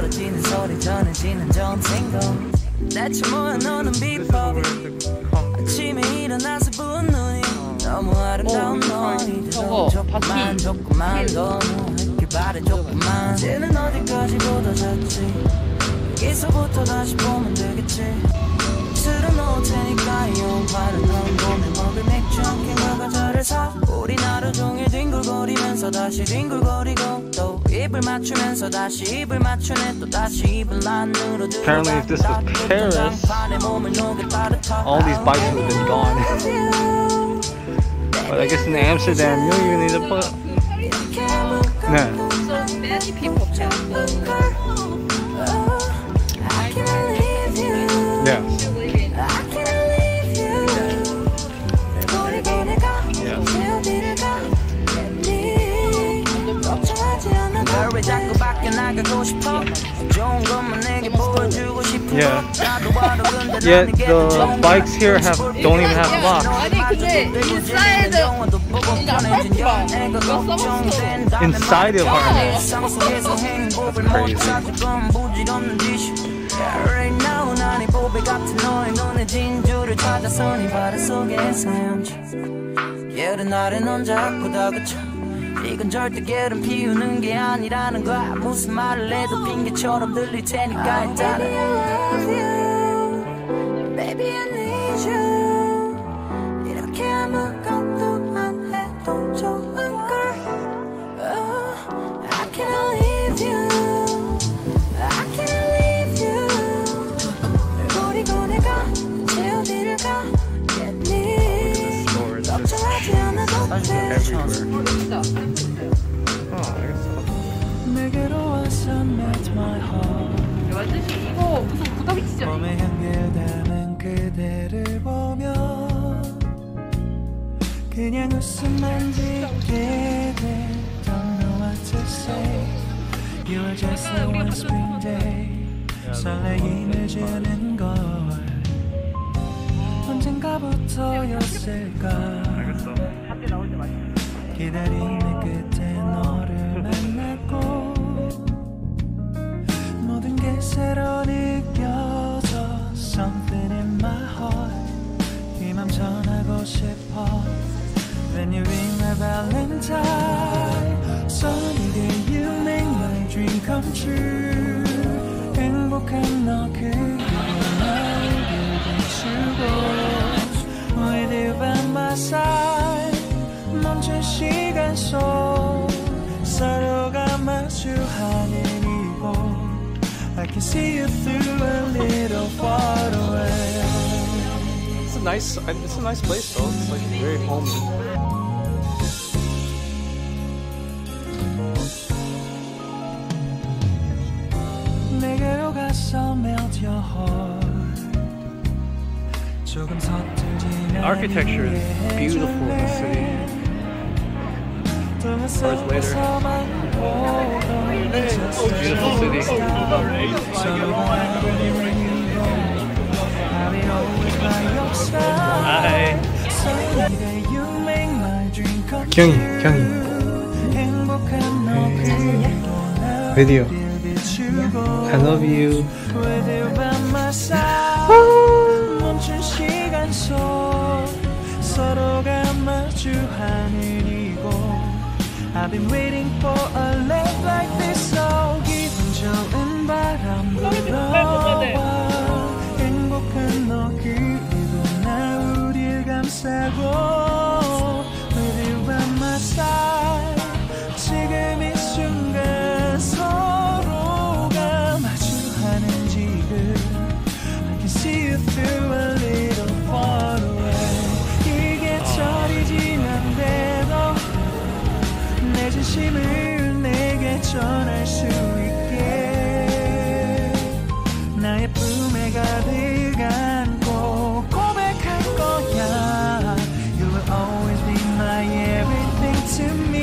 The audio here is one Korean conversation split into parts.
떨어지는 소리 전해지는 전생고 대체 뭐야 너는 비법이 아침에 일어나서 부은 눈이 너무 아름다운 너희들 조금만 너무 바래 조금만 이제는 어디까지 걷어졌지 여기서부터 다시 보면 되겠지 틀어놓을 테니까 이용파는 넌 봄에 먹을 맥주 한 캔과 과자를 사 우린 하루 종일 뒹굴거리면서 다시 뒹굴거리고 또 입을 맞추면서 다시 입을 맞추네 또 다시 입을 안으로 들어가 Apparently if this was Paris, all these bikes would have been gone. But I guess in Amsterdam you don't even need to put... No. So many people Yeah. Yeah. Yeah, the bikes here don't even have locks. 아니 근데 인사이드 Inside the apartment. That's crazy. Right now 난 이 보배 같은 너의 눈에 진주를 찾아서 네 바다 속에서 헤엄쳐 예른 날에 넌 자꾸 다그쳐 이건 절대 게으름 피우는 게 아니라는 거야 무슨 말을 해도 핑계처럼 들릴 테니까 일단은 I love you Baby I need you 이렇게 아무것도 안 해도 좋은 걸 I can't leave you I can't leave you 버리고 내가 제 어디를 가겠니 걱정하지 않아도 돼 내게로 와서 met my heart 완전히 이거 무슨 구더기치죠? 봄의 향기를 담은 그대를 보며 그냥 웃음만 짓게 돼 Don't know what to say You are just a one spring day 설레임을 주는 걸 언젠가부터였을까 기다림의 끝에 너를 만났고 모든 게 새로 느껴져 Something in my heart 이 맘 전하고 싶어 When you ring my valentine Sunny day you make my dream come true 행복한 너 그리고 나를 비추고 With you by my side 멈춘 시간 속 서로가 마주하는 이곳 I can see you through a little far away It's a nice place though. It's like very homey. 내게로 가서 melt your heart 조금 서툴지만 Architecture is beautiful in the city. Of course, later. Beautiful city. Hi. 경이. Video. I love you. 멈춘 시간 속 서로가 마주하는 이곳 I've been waiting for a love like this so 기분 좋은 바람 불어와 행복한 너 그리고 나 우릴 감싸고 With you by my side 지금 이 순간 서로가 마주하는 지금 I can see you through a little far away 이게 철이 지난데도 내 진심을 내게 전할 수 있게 나의 품에 가득 안고 고백할 거야 You will always be my everything to me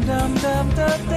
dum dum dum